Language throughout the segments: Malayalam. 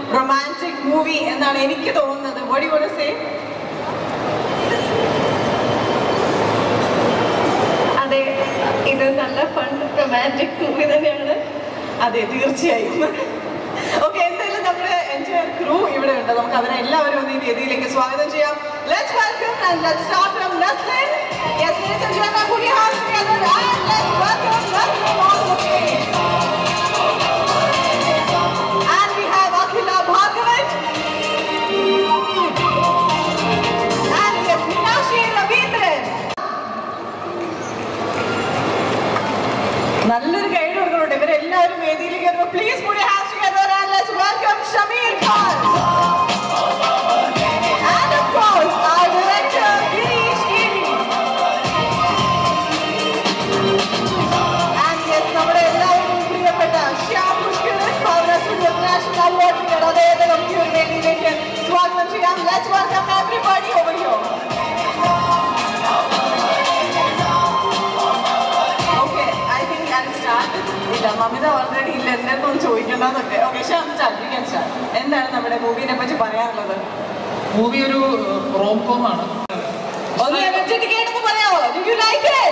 romantic movie എന്നാണ് എനിക്ക് തോന്നുന്നത്. What do you want to say? അതെ, ഇത് നല്ല ഫൺ റൊമാൻറ്റിക് മൂവി തന്നെയാണ്. അതെ, തീർച്ചയായും. ഓക്കെ, എന്തായാലും നമ്മുടെ എൻറ്റയർ ക്രൂ ഇവിടെ ഉണ്ട്. നമുക്ക് അവരെ എല്ലാവരും ഒന്ന് ഈ വേദിയിലേക്ക് സ്വാഗതം ചെയ്യാം. Let's welcome and let's start from Naslin. Yes, ladies and gentlemen, put your hands together and let's welcome Naslin on the stage. And we have Akhila Bhargavan. And yes, Meenakshi Ravindran. നല്ലൊരു ഗൈഡ് കൊടുക്കുന്നുണ്ട്. ഇവരെല്ലാവരും വേദിയിലേക്ക് വരുമ്പോൾ please put your hands together and let's welcome Shameer Khan. And of course, our director Girish Giri. And yes, നമ്മുടെ എല്ലാവരും പ്രിയപ്പെട്ട Shyam Pushkaran, Bhavana studios national award winner, അദ്ദേഹത്തെ നമുക്ക് ഈ ഒരു വേദിയിലേക്ക് സ്വാഗതം ചെയ്യാം. Let's welcome everybody over here. ഇല്ല, മമിത ഓൾറെഡി ഇല്ല, എന്തെങ്കിലും ചോദിക്കണ്ടെന്നൊക്കെ. Okay, Shyam start, we can start. എന്താണ് നമ്മുടെ മൂവിനെ പറ്റി പറയാനുള്ളത്? മൂവി ഒരു റോം കോം ആണ്. ഒന്ന് എനർജറ്റിക് ആയിട്ടൊന്ന് പറയാമോ? Did you like it?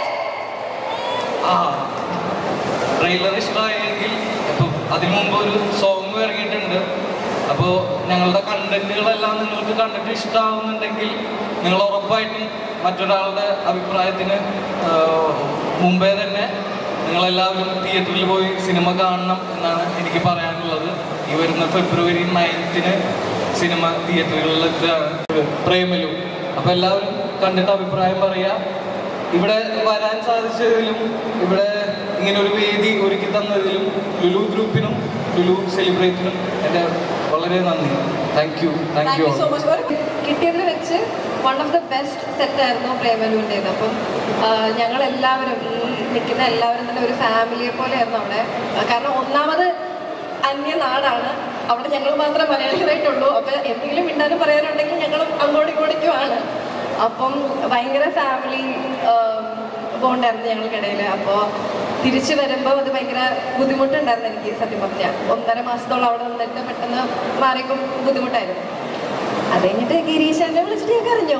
Trailer ഇഷ്ടമായെങ്കിൽ ഇപ്പോൾ അതിനു മുമ്പ് ഒരു സോങ് ഇറങ്ങിയിട്ടുണ്ട്. അപ്പോൾ ഞങ്ങളുടെ കണ്ടന്റുകളെല്ലാം നിങ്ങൾക്ക് കണ്ടിട്ട് ഇഷ്ടമാവുന്നുണ്ടെങ്കിൽ നിങ്ങൾ ഉറപ്പായിട്ടും മറ്റൊരാളുടെ അഭിപ്രായത്തിന് മുമ്പേ തന്നെ നിങ്ങളെല്ലാവരും തിയേറ്ററിൽ പോയി സിനിമ കാണണം എന്നാണ് എനിക്ക് പറയാനുള്ളത്. ഈ വരുന്ന ഫെബ്രുവരി 9-ന് സിനിമ തിയേറ്ററുകളിലെത്തുകയാണ്, പ്രേമലു. അപ്പോൾ എല്ലാവരും കണ്ടിട്ട് അഭിപ്രായം പറയുക. ഇവിടെ വരാൻ സാധിച്ചതിലും ഇവിടെ ഇങ്ങനെ ഒരു വേദി ഒരുക്കി തന്നതിലും ലുലു ഗ്രൂപ്പിനും ലുലു സെലിബ്രേറ്റിനും എൻ്റെ വളരെ നന്ദി. Thank you so much. കിട്ടിയതിൽ വെച്ച് വൺ ഓഫ് ദ ബെസ്റ്റ് സെറ്റായിരുന്നു പ്രേമലുവിൻ്റേത്. അപ്പം ഞങ്ങളെല്ലാവരും നിൽക്കുന്ന എല്ലാവരും തന്നെ ഒരു ഫാമിലിയെ പോലെയായിരുന്നു അവിടെ. കാരണം ഒന്നാമത് അന്യനാടാണ്, അവിടെ ഞങ്ങൾ മാത്രമേ മലയാളികളായിട്ടുള്ളൂ. അപ്പം എന്തെങ്കിലും മിണ്ടാനും പറയാനുണ്ടെങ്കിൽ ഞങ്ങളും അങ്ങോട്ടും ഇങ്ങോട്ടേക്കുമാണ്. അപ്പം ഭയങ്കര ഫാമിലി ബോണ്ടായിരുന്നു ഞങ്ങൾക്കിടയിൽ. അപ്പോൾ തിരിച്ചു വരുമ്പോൾ അത് ഭയങ്കര ബുദ്ധിമുട്ടുണ്ടായിരുന്നു എനിക്ക്. സത്യം പറഞ്ഞാൽ 1.5 മാസത്തോളം അവിടെ നിന്നിട്ട് പെട്ടെന്ന് മാറിയപ്പോൾ ബുദ്ധിമുട്ടായിരുന്നു. അത് കഴിഞ്ഞിട്ട് ഗിരീഷ് എന്നെ വിളിച്ചിട്ട് ഞാൻ അറിഞ്ഞോ?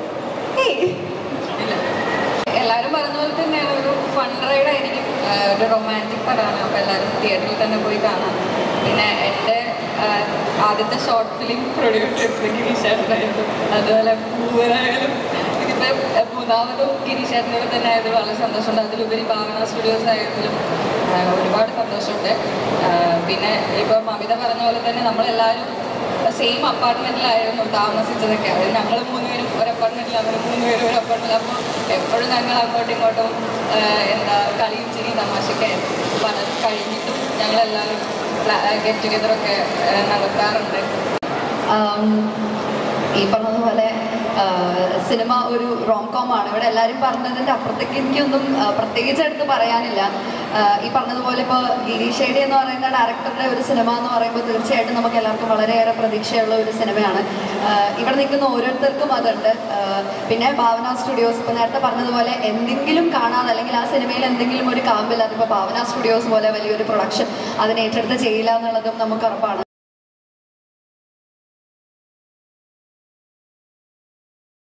എല്ലാവരും പറഞ്ഞ പോലെ തന്നെയാണ്, ഒരു ഫൺ റൈഡ് ആയിരിക്കും, ഒരു റൊമാൻറ്റിക് പടമാണ്. അപ്പോൾ എല്ലാവരും തിയേറ്ററിൽ തന്നെ പോയി കാണാം. പിന്നെ എൻ്റെ ആദ്യത്തെ ഷോർട്ട് ഫിലിം പ്രൊഡ്യൂസ് ചെയ്തത് ഗിരീഷേട്ടനായിരുന്നു. അതുപോലെ പൂവരായാലും ഇതിപ്പോൾ മൂന്നാമതും ഗിരീഷേട്ടനോട് തന്നെ ആയത് വളരെ സന്തോഷമുണ്ട്. അതിലുപരി ഭാവന സ്റ്റുഡിയോസ് ആയതിലും ഒരുപാട് സന്തോഷമുണ്ട്. പിന്നെ ഇപ്പോൾ മമിത പറഞ്ഞ പോലെ തന്നെ നമ്മളെല്ലാവരും സെയിം അപ്പാർട്ട്മെൻറ്റിലായിരുന്നു താമസിച്ചതൊക്കെ. അതായത് ഞങ്ങൾ 3 പേരും ഒരു അപ്പാർട്ട്മെൻറ്റിൽ, അവർ 3 പേരും ഒരു അപ്പാർട്ട്മെൻറ്റിൽ. അപ്പോൾ എപ്പോഴും ഞങ്ങൾ അങ്ങോട്ടും ഇങ്ങോട്ടും കളിയും ചിരി തമാശയൊക്കെയായിരുന്നു. അപ്പോൾ അത് കഴിഞ്ഞിട്ടും ഞങ്ങളെല്ലാവരും ഗെറ്റ് ടുഗെദറൊക്കെ നടത്താറുണ്ട്. ഈ പറഞ്ഞതുപോലെ സിനിമ ഒരു റോം കോം ആണ്. ഇവിടെ എല്ലാവരും പറഞ്ഞതിൻ്റെ അപ്പുറത്തേക്ക് എനിക്കൊന്നും പ്രത്യേകിച്ച് എടുത്ത് പറയാനില്ല. ഈ പറഞ്ഞതുപോലെ ഇപ്പോൾ ഗിരീഷേടി എന്ന് പറയുന്ന ഡയറക്ടറുടെ ഒരു സിനിമ എന്ന് പറയുമ്പോൾ തീർച്ചയായിട്ടും നമുക്ക് എല്ലാവർക്കും വളരെയേറെ പ്രതീക്ഷയുള്ള ഒരു സിനിമയാണ്. ഇവിടെ നിൽക്കുന്ന ഓരോരുത്തർക്കും അതുണ്ട്. പിന്നെ ഭാവന സ്റ്റുഡിയോസ്, ഇപ്പോൾ നേരത്തെ പറഞ്ഞതുപോലെ എന്തെങ്കിലും കാണാതെ അല്ലെങ്കിൽ ആ സിനിമയിൽ എന്തെങ്കിലും ഒരു കാമ്പില്ലാതെ ഇപ്പോൾ ഭാവന സ്റ്റുഡിയോസ് പോലെ വലിയൊരു പ്രൊഡക്ഷൻ അതിനെ ഏറ്റെടുത്ത് ചെയ്യില്ല എന്നുള്ളതും നമുക്ക് ഉറപ്പാണ്.